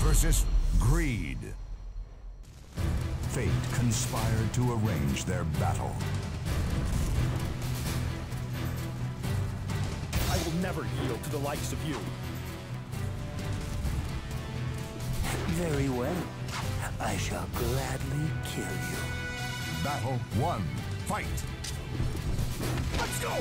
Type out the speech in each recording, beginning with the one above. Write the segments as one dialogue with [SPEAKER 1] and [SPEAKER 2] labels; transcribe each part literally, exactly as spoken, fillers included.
[SPEAKER 1] versus Greed. Fate conspired to arrange their battle.
[SPEAKER 2] I will never yield to the likes of you.
[SPEAKER 3] Very well. I shall gladly kill you.
[SPEAKER 1] Battle one. Fight!
[SPEAKER 2] Let's go!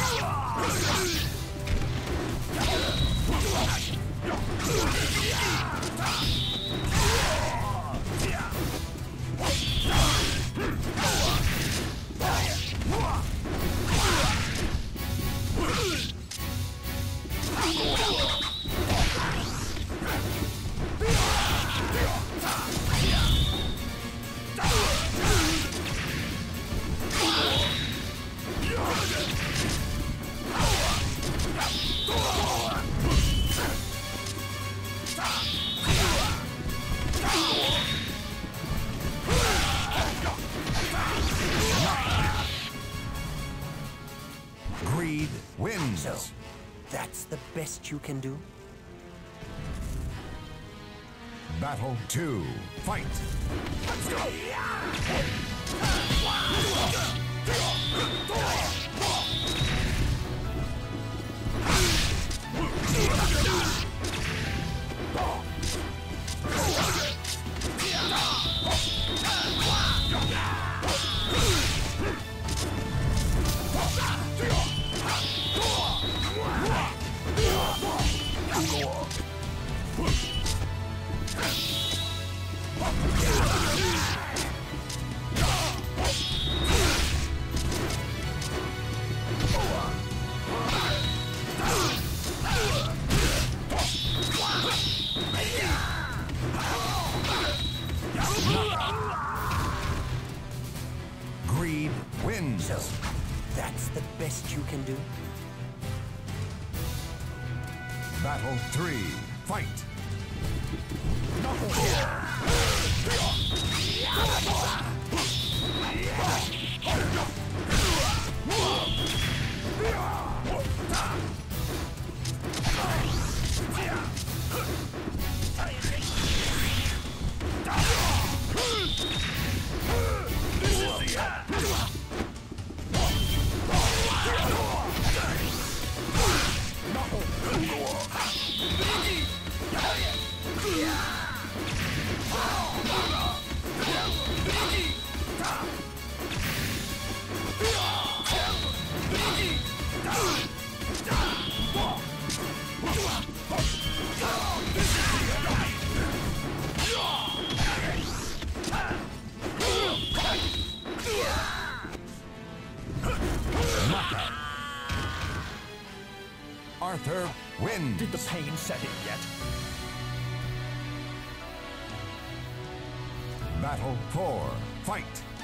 [SPEAKER 1] Greed wins.
[SPEAKER 3] So, that's the best you can do?
[SPEAKER 1] Battle two. Fight!
[SPEAKER 2] Let's go!
[SPEAKER 1] Greed wins.
[SPEAKER 3] So, that's the best you can do?
[SPEAKER 1] Battle three. Fight! Arthur wins.
[SPEAKER 2] Did the pain set in yet?
[SPEAKER 1] Battle four. Fight!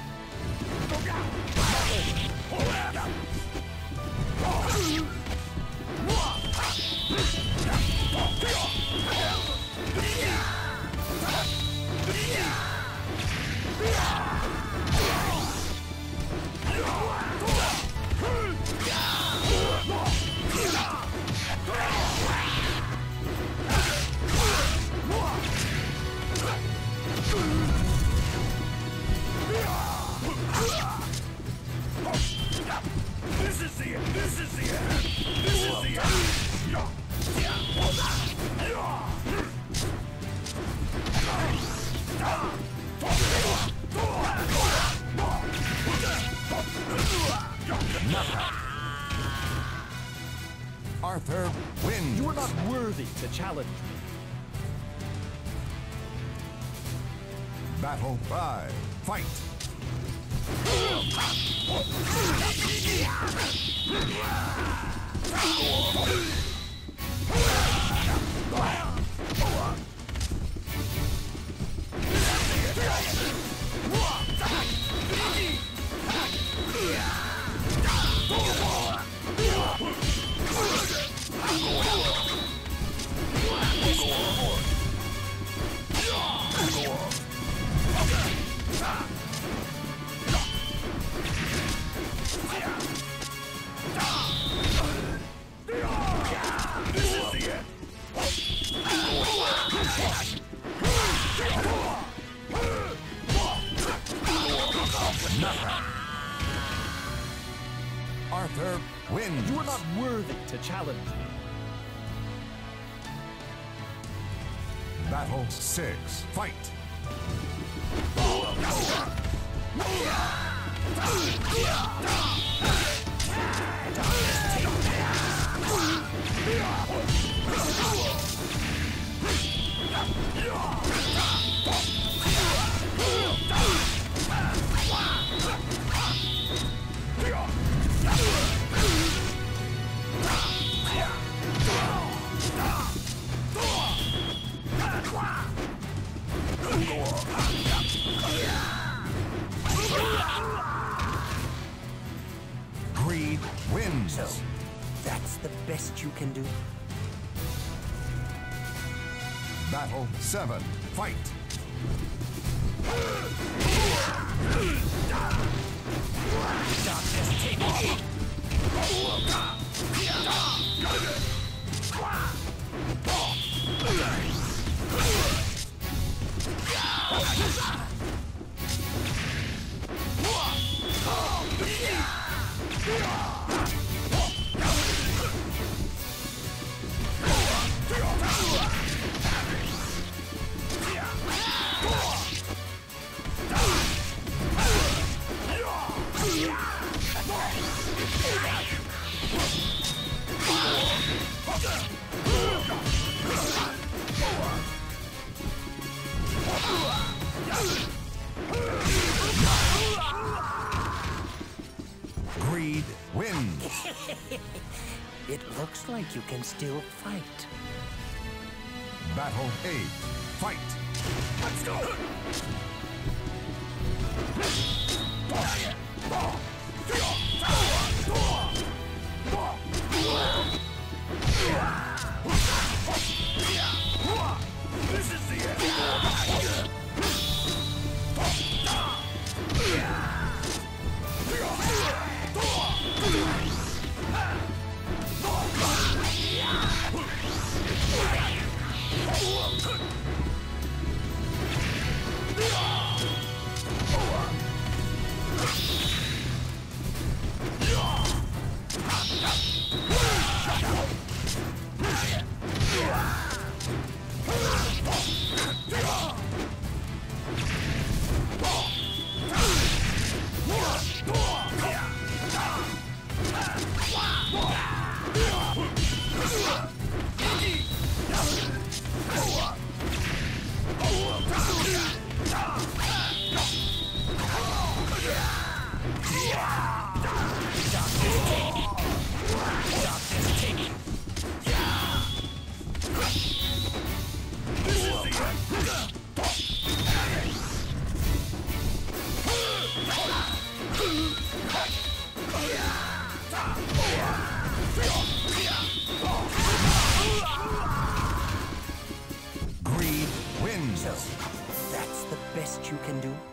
[SPEAKER 2] This is the end! This is the end! This is the end!
[SPEAKER 1] Arthur wins.
[SPEAKER 2] You are not worthy to challenge me.
[SPEAKER 1] Battle five. Fight!
[SPEAKER 2] Yeah!
[SPEAKER 1] wins.
[SPEAKER 4] You are not worthy to challenge me.
[SPEAKER 1] Battle six. Fight. Greed wins.
[SPEAKER 3] So, that's the best you can do?
[SPEAKER 1] Battle seven. Fight.
[SPEAKER 3] Darkness, take me!
[SPEAKER 1] Greed wins.
[SPEAKER 3] It looks like you can still fight.
[SPEAKER 1] Battle eight. Fight.
[SPEAKER 2] Let's go! This is the end!
[SPEAKER 1] Greed wins.
[SPEAKER 3] So, that's the best you can do?